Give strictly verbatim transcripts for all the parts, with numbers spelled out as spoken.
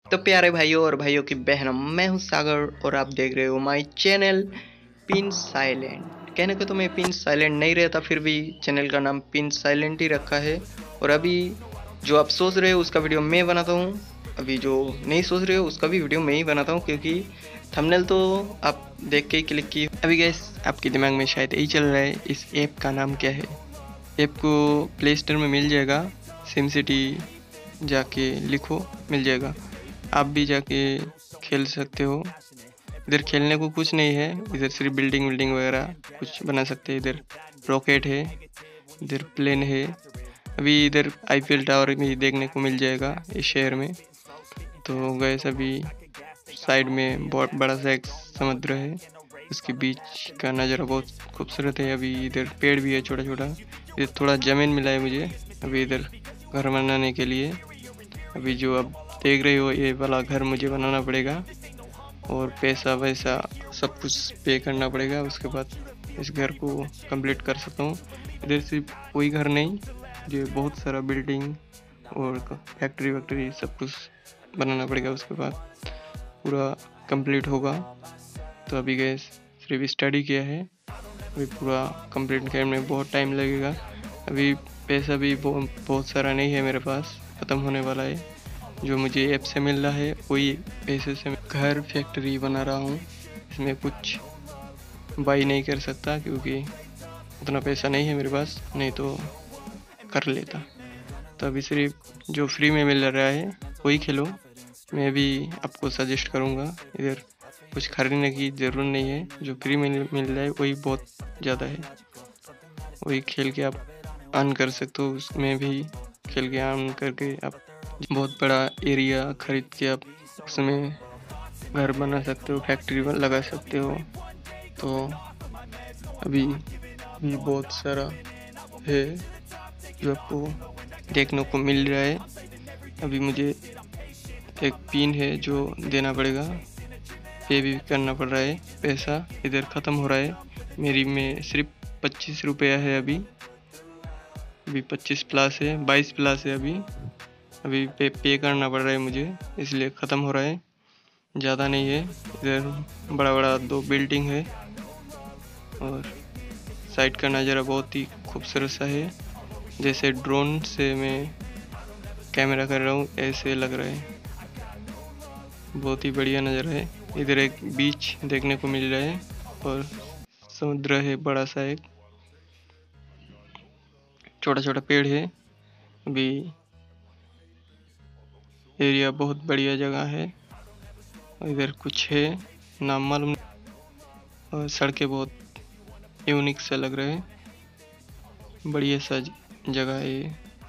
तो प्यारे भाइयों और भाइयों की बहनों, मैं हूं सागर और आप देख रहे हो माय चैनल पिन साइलेंट। कहने को तो मैं पिन साइलेंट नहीं रहता, फिर भी चैनल का नाम पिन साइलेंट ही रखा है। और अभी जो आप सोच रहे हो उसका वीडियो मैं बनाता हूँ, अभी जो नहीं सोच रहे हो उसका भी वीडियो मैं ही बनाता हूँ, क्योंकि थंबनेल तो आप देख के ही क्लिक की। अभी गैस आपके दिमाग में शायद यही चल रहा है, इस ऐप का नाम क्या है। ऐप को प्ले स्टोर में मिल जाएगा, सिम सिटी जाके लिखो मिल जाएगा। आप भी जाके खेल सकते हो। इधर खेलने को कुछ नहीं है, इधर सिर्फ बिल्डिंग बिल्डिंग वगैरह कुछ बना सकते हैं। इधर रॉकेट है, इधर प्लेन है। अभी इधर आईपीएल टावर भी देखने को मिल जाएगा इस शहर में। तो गैस अभी साइड में बहुत बड़ा सा एक समुद्र है, उसके बीच का नज़ारा बहुत खूबसूरत है। अभी इधर पेड़ भी है छोटा छोटा। इधर थोड़ा ज़मीन मिला है मुझे अभी इधर घर बनाने के लिए। अभी जो आप देख रहे हो ये वाला घर मुझे बनाना पड़ेगा और पैसा वैसा सब कुछ पे करना पड़ेगा, उसके बाद इस घर को कंप्लीट कर सकता हूँ। इधर सिर्फ कोई घर नहीं, जो बहुत सारा बिल्डिंग और फैक्ट्री वैक्ट्री सब कुछ बनाना पड़ेगा, उसके बाद पूरा कंप्लीट होगा। तो अभी गए सिर्फ स्टडी किया है, अभी पूरा कंप्लीट करने में बहुत टाइम लगेगा। अभी पैसा भी बहुत बहुत सारा नहीं है मेरे पास, ख़त्म होने वाला है। जो मुझे ऐप से मिल रहा है वही पैसे से घर फैक्ट्री बना रहा हूँ। इसमें कुछ बाई नहीं कर सकता क्योंकि उतना पैसा नहीं है मेरे पास, नहीं तो कर लेता। तो अभी सिर्फ जो फ्री में मिल रहा है वही खेलो। मैं भी आपको सजेस्ट करूँगा, इधर कुछ खरीदने की ज़रूरत नहीं है, जो फ्री में मिल रहा है वही बहुत ज़्यादा है। वही खेल के आप अर्न कर सकते हो, उसमें भी खेल के अर्न करके आप बहुत बड़ा एरिया खरीद के आप उसमें घर बना सकते हो, फैक्ट्री लगा सकते हो। तो अभी भी बहुत सारा है जो आपको देखने को मिल रहा है। अभी मुझे एक पिन है जो देना पड़ेगा, पे भी करना पड़ रहा है। पैसा इधर ख़त्म हो रहा है, मेरी में सिर्फ पच्चीस रुपया है। अभी अभी पच्चीस प्लस है, बाईस प्लस है। अभी अभी पे पे करना पड़ रहा है मुझे, इसलिए ख़त्म हो रहा है, ज़्यादा नहीं है। इधर बड़ा बड़ा दो बिल्डिंग है और साइड का नज़ारा बहुत ही खूबसूरत सा है, जैसे ड्रोन से मैं कैमरा कर रहा हूँ ऐसे लग रहा है। बहुत ही बढ़िया नज़ारा है। इधर एक बीच देखने को मिल रहा है और समुद्र है बड़ा सा, एक छोटा छोटा पेड़ है। अभी एरिया बहुत बढ़िया जगह है, इधर कुछ है नाम मालूम, और सड़कें बहुत यूनिक सा लग रहा है, बढ़िया सा जगह है ये।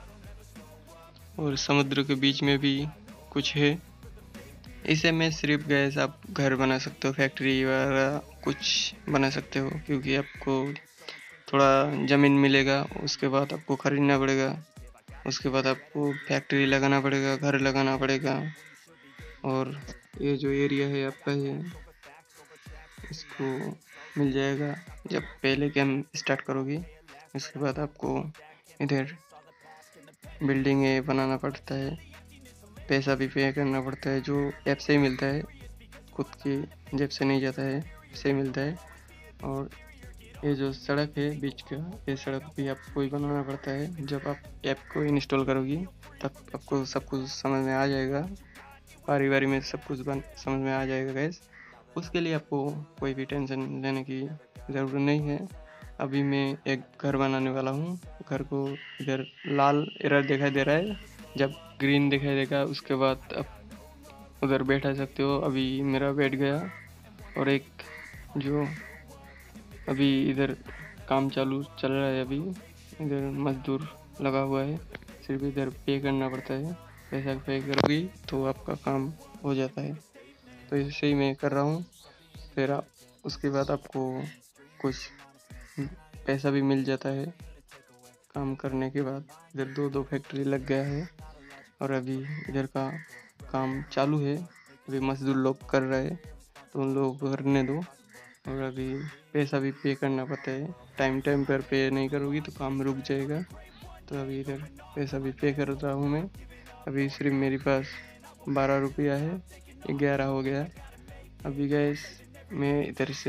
और समुद्र के बीच में भी कुछ है। इसे मैं सिर्फ गैस आप घर बना सकते हो, फैक्ट्री वगैरह कुछ बना सकते हो, क्योंकि आपको थोड़ा ज़मीन मिलेगा, उसके बाद आपको ख़रीदना पड़ेगा, उसके बाद आपको फैक्ट्री लगाना पड़ेगा, घर लगाना पड़ेगा। और ये जो एरिया है आपका है, इसको मिल जाएगा जब पहले गेम स्टार्ट करोगे। उसके बाद आपको इधर बिल्डिंगें बनाना पड़ता है, पैसा भी पे करना पड़ता है, जो ऐप से ही मिलता है, खुद की जेब से नहीं जाता है, इससे ही मिलता है। और ये जो सड़क है बीच का, ये सड़क भी आपको ही बनाना पड़ता है। जब आप ऐप को इंस्टॉल करोगी तब आपको सब कुछ समझ में आ जाएगा, बारी बारी में सब कुछ बन समझ में आ जाएगा गैस। उसके लिए आपको कोई भी टेंशन लेने की ज़रूरत नहीं है। अभी मैं एक घर बनाने वाला हूँ। घर को इधर लाल एरर दिखाई दे रहा है, जब ग्रीन दिखाई देगा उसके बाद आप उधर बैठा सकते हो। अभी मेरा बैठ गया। और एक जो अभी इधर काम चालू चल रहा है, अभी इधर मजदूर लगा हुआ है, सिर्फ इधर पे करना पड़ता है। पैसा पे करोगी तो आपका काम हो जाता है। तो इसे ही मैं कर रहा हूँ। फिर आप उसके बाद आपको कुछ पैसा भी मिल जाता है काम करने के बाद। इधर दो दो फैक्ट्री लग गया है और अभी इधर का काम चालू है, अभी मजदूर लोग कर रहे हैं, तो उन लोगों को करने दो। और अभी पैसा भी पे करना पड़ता है, टाइम टाइम पर पे नहीं करोगी तो काम रुक जाएगा। तो अभी इधर पैसा भी पे कर रहा हूँ मैं। अभी सिर्फ मेरे पास बारह रुपया है, ग्यारह हो गया। अभी गैस मैं इधर से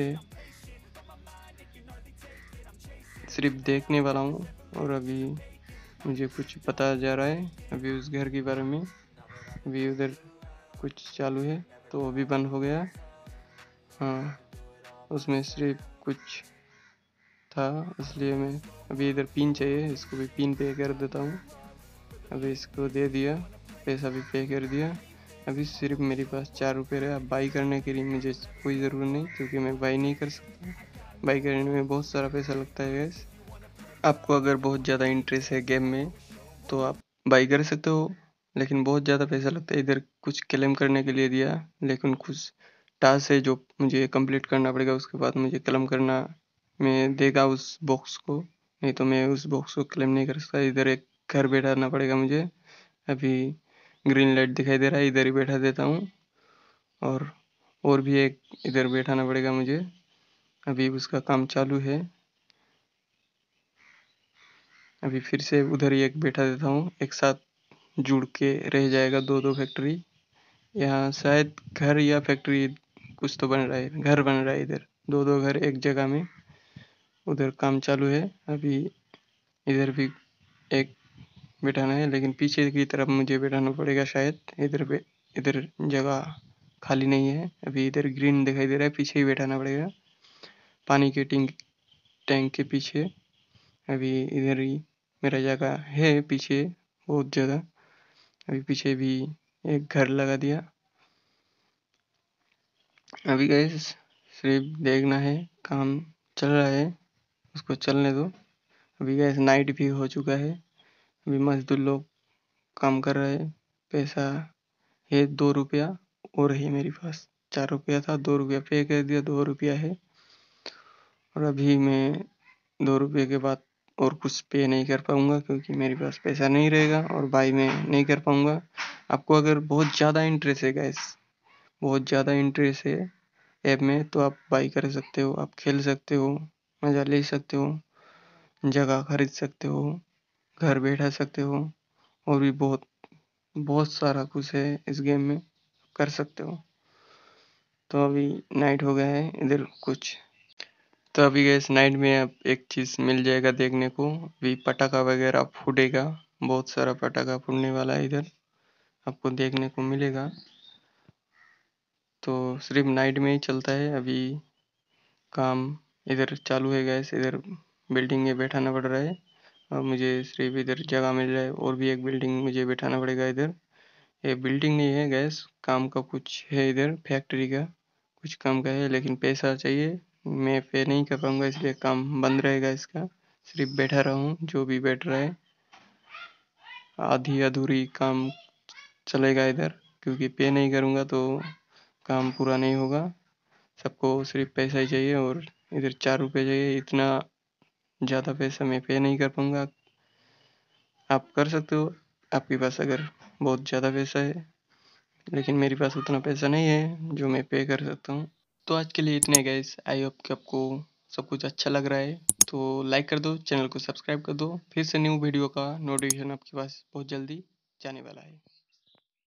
सिर्फ देखने वाला हूँ और अभी मुझे कुछ पता जा रहा है अभी उस घर के बारे में। अभी उधर कुछ चालू है तो अभी बंद हो गया। हाँ, उसमें सिर्फ कुछ था, इसलिए मैं अभी इधर पिन चाहिए, इसको भी पिन पे कर देता हूँ। अभी इसको दे दिया, पैसा भी पे कर दिया। अभी सिर्फ मेरे पास चार रुपये रहे। अब बाई करने के लिए मुझे कोई ज़रूरत नहीं, क्योंकि मैं बाई नहीं कर सकता। बाई करने में बहुत सारा पैसा लगता है गैस। आपको अगर बहुत ज़्यादा इंटरेस्ट है गेम में तो आप बाई कर सकते हो, लेकिन बहुत ज़्यादा पैसा लगता है। इधर कुछ क्लेम करने के लिए दिया, लेकिन कुछ टास्क है जो मुझे कंप्लीट करना पड़ेगा, उसके बाद मुझे क्लेम करना में देगा उस बॉक्स को, नहीं तो मैं उस बॉक्स को क्लेम नहीं कर सकता। इधर एक घर बैठाना पड़ेगा मुझे। अभी ग्रीन लाइट दिखाई दे रहा है, इधर ही बैठा देता हूँ। और और भी एक इधर बैठाना पड़ेगा मुझे, अभी उसका काम चालू है। अभी फिर से उधर ही एक बैठा देता हूँ, एक साथ जुड़ के रह जाएगा दो दो फैक्ट्री। यहाँ शायद घर या फैक्ट्री कुछ तो बन रहा है, घर बन रहा है इधर, दो दो घर एक जगह में। उधर काम चालू है। अभी इधर भी एक बैठाना है, लेकिन पीछे की तरफ मुझे बैठाना पड़ेगा शायद। इधर पे इधर जगह खाली नहीं है। अभी इधर ग्रीन दिखाई दे रहा है, पीछे ही बैठाना पड़ेगा, पानी के टैंक टैंक के पीछे। अभी इधर ही मेरा जगह है पीछे बहुत जगह। अभी पीछे भी एक घर लगा दिया। अभी गैस सिर्फ देखना है, काम चल रहा है, उसको चलने दो। अभी गैस नाइट भी हो चुका है। अभी मजदूर लोग काम कर रहे हैं। पैसा है दो रुपया और है मेरे पास। चार रुपया था, दो रुपया पे कर दिया, दो रुपया है। और अभी मैं दो रुपये के बाद और कुछ पे नहीं कर पाऊँगा, क्योंकि मेरे पास पैसा नहीं रहेगा और बाई मैं नहीं कर पाऊँगा। आपको अगर बहुत ज़्यादा इंटरेस्ट है गैस, बहुत ज़्यादा इंटरेस्ट है ऐप में, तो आप बाई कर सकते हो, आप खेल सकते हो, मज़ा ले सकते हो, जगह खरीद सकते हो, घर बैठा सकते हो, और भी बहुत बहुत सारा कुछ है इस गेम में कर सकते हो। तो अभी नाइट हो गया है इधर कुछ। तो अभी गैस नाइट में अब एक चीज़ मिल जाएगा देखने को, अभी पटाखा वगैरह फूटेगा, बहुत सारा पटाखा फूटने वाला है इधर, आपको देखने को मिलेगा। तो सिर्फ नाइट में ही चलता है। अभी काम इधर चालू है गैस, इधर बिल्डिंग में बैठाना पड़ रहा है और मुझे सिर्फ इधर जगह मिल रहा है, और भी एक बिल्डिंग मुझे बैठाना पड़ेगा इधर। ये बिल्डिंग नहीं है गैस, काम का कुछ है इधर, फैक्ट्री का कुछ काम का है, लेकिन पैसा चाहिए। मैं पे नहीं कर पाऊँगा, इसलिए काम बंद रहेगा इसका। सिर्फ बैठा रहा हूँ, जो भी बैठ रहा है। आधी अधूरी काम चलेगा इधर, क्योंकि पे नहीं करूँगा तो काम पूरा नहीं होगा। सबको सिर्फ पैसा ही चाहिए, और इधर चार रुपये चाहिए। इतना ज़्यादा पैसा मैं पे नहीं कर पाऊँगा। आप कर सकते हो, आपके पास अगर बहुत ज़्यादा पैसा है, लेकिन मेरे पास उतना पैसा नहीं है जो मैं पे कर सकता हूँ। तो आज के लिए इतने गाइस, आई होप कि आपको सब कुछ अच्छा लग रहा है। तो लाइक कर दो, चैनल को सब्सक्राइब कर दो। फिर से न्यू वीडियो का नोटिफिकेशन आपके पास बहुत जल्दी जाने वाला है।